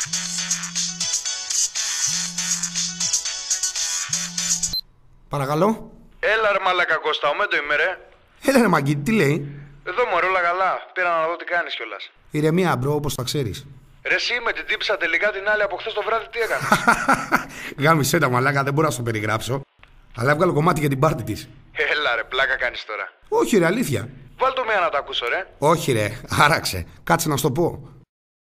Παρακαλώ. Έλα ρε μαλάκα Κώστα, ομέντο είμαι ρε. Έλα ρε Μαγκίτη, τι λέει? Εδώ μωρέ όλα καλά, πήρα να δω τι κάνεις κιόλας. Ηρεμία μπρο, όπως τα ξέρεις. Ρε εσύ με την τύψα τελικά την άλλη από χθες το βράδυ τι έκανες? Γάμισε τα μαλάκα, δεν μπορώ να σου το περιγράψω. Αλλά έβγαλε κομμάτι για την πάρτι της. Έλα ρε, πλάκα κάνεις τώρα. Όχι ρε, αλήθεια. Βάλ το μία να το ακούσω ρε. Όχι ρε, άραξε. Κάτσε να σου το πω.